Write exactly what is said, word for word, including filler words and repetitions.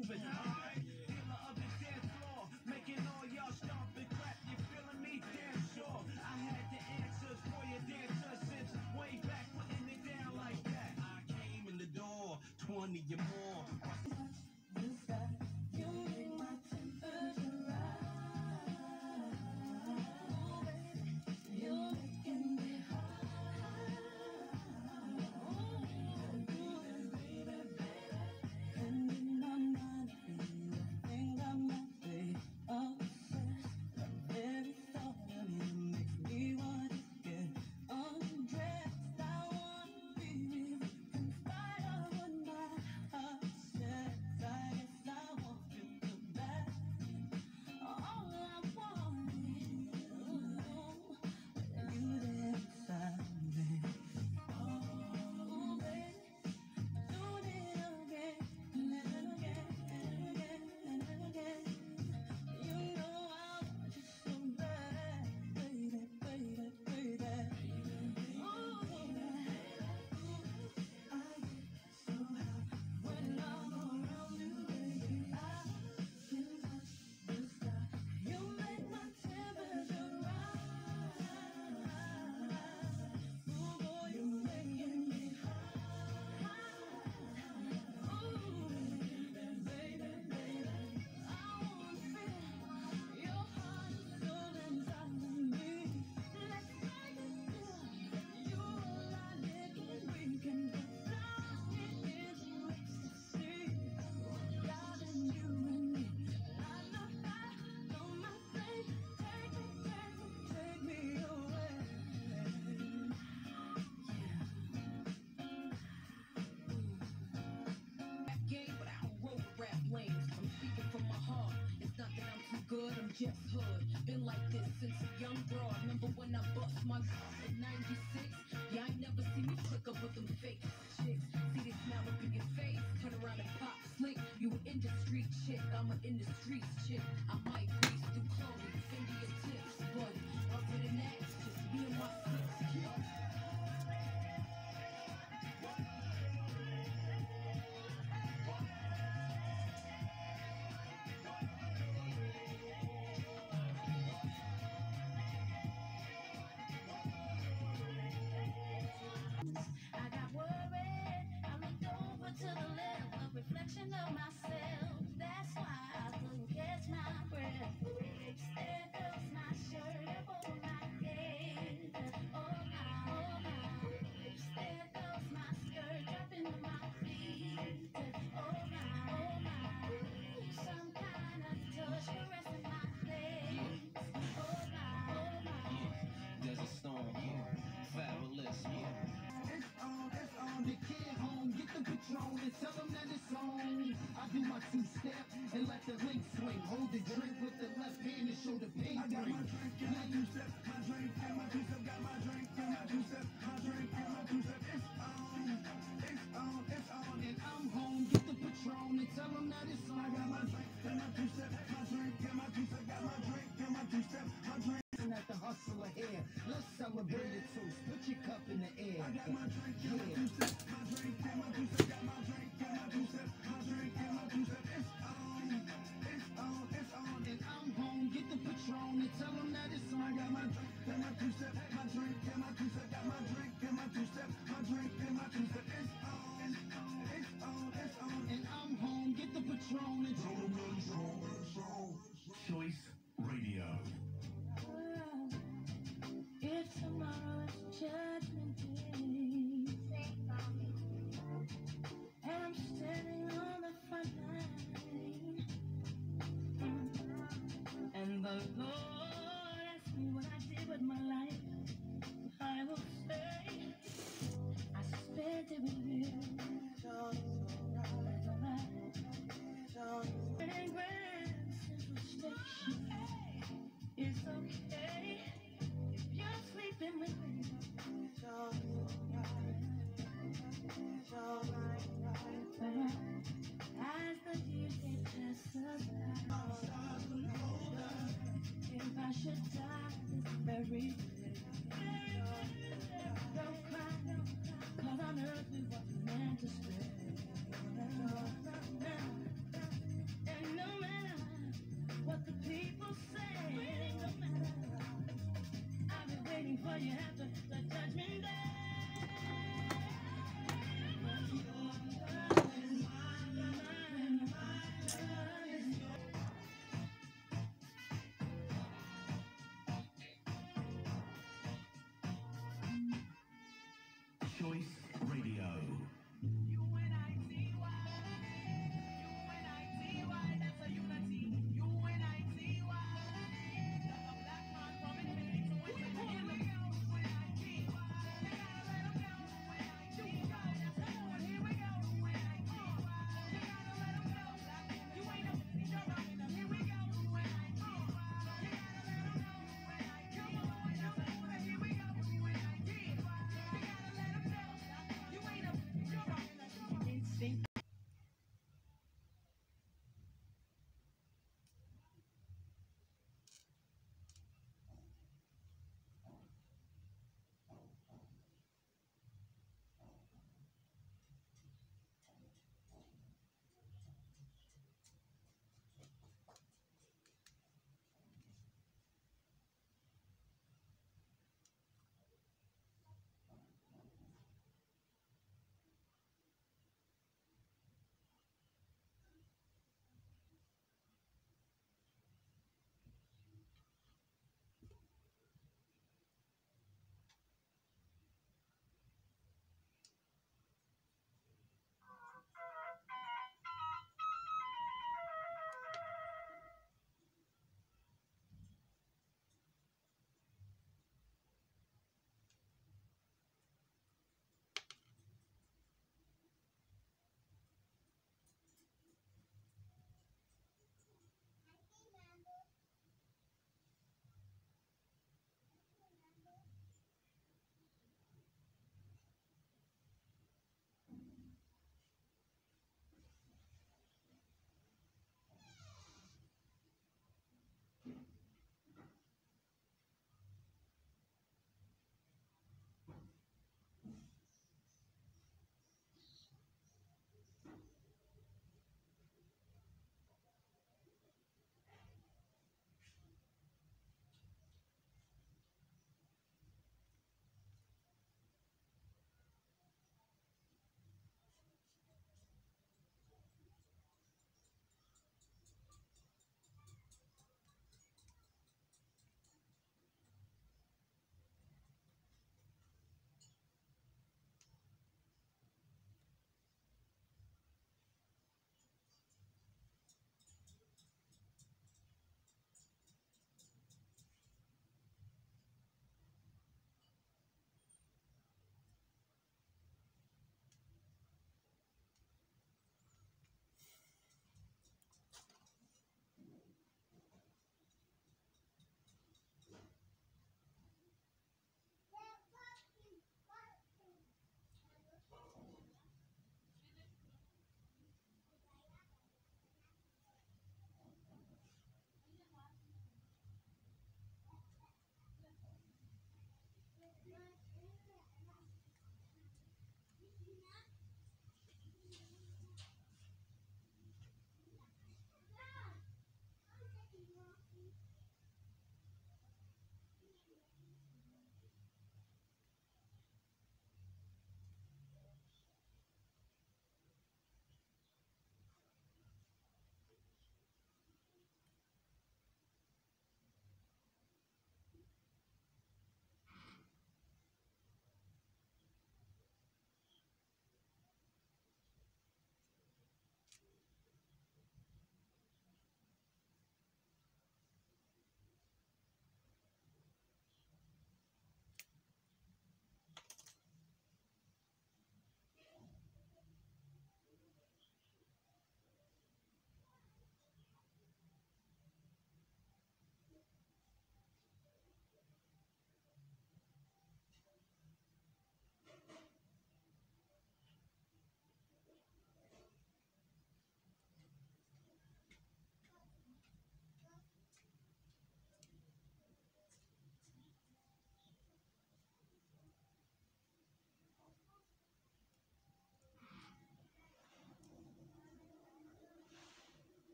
moving. Alright, dealer of the dance floor, making all y'all stomp and clap. You feeling me? Damn sure. I had the answers for your dancers since way back, putting it down like that. I came in the door, twenty or more. You make my temperature rise. Oh, baby, you're making me high. Oh, baby, baby, baby. And in my mind, I feel a thing I might be obsessed. The very thought of you makes me want to get undressed. I want to be with you in spite of what my heart says. I guess I want you to back. All I want is you there beside me. Oh, baby, doing it again and again and again and again. You know I want you so bad, baby, baby, baby. Oh, baby, I get so high when I'm around you, baby. I can touch the sky. You make my temperature rise. Oh, boy, you're making me high. Oh, baby, baby, baby. I wanna feel your heart and soul inside of me. Let's make it good. You and I live, we can get lost in this ecstasy. Darling, you and me. I know I know my thing. Take me, take me, take me away. Rap game, but I don't roll with rap lanes. I'm speaking from my heart. It's not that I'm too good, I'm just hood. Been like this since a young broad. Remember when I bust my in ninety-six? Yeah, I ain't never seen me click up with them fake chicks. See this smile up in your face, turn around and pop slick. You an industry chick, I'm an industry chick. I might breeze through Chloe, Fendi and tips, but other than that, it's just me and my six. I got worried. I looked over to the left, a reflection of myself. That's why I couldn't catch my breath. There goes my shirt up over my head. Oh my, oh my. There goes my skirt dropping to my feet. Oh my, oh my. Some kind of touch caressing my legs. Oh my, oh my. There's a storm, fabulous. It's on, it's on. The kid home, get the Patron and tell them that it's on. I do my two-step and let the link swing. Hold the drink with the left hand and show the pink ring. I got my drink and my two-step, my drink and my two-step. Got my drink and my two-step, my drink and my two-step. It's on, it's on, it's on. And I'm home, get the Patron and tell them that it's on. I got my drink and my two-step, my drink and my two-step. Got my drink and my two-step, my drink. At the hustler here, let's celebrate it too. Put your cup in the air. I got my drink and my two-step, my drink and my two-step. Got my drink and my two-step, my drink and my two-step. It's on, it's on, it's on. And I'm home, get the Patron and tell them that it's on. I got my drink and my two-step, my drink and my two-step. Got my drink and my two-step, my drink and my two-step. It's on, it's on, it's on. And I'm home, get the Patron and tell them that it's on. Choice Radio. If tomorrow is judgment day, and I'm standing on the front line, and the Lord asks me what I did with my life, I will say, I spent it with you. And Grand Central Station, it's okay if you're sleeping with me. As the years they pass us by, if I should die this very day, don't cry, cause on earth we wasn't meant to stay. you have to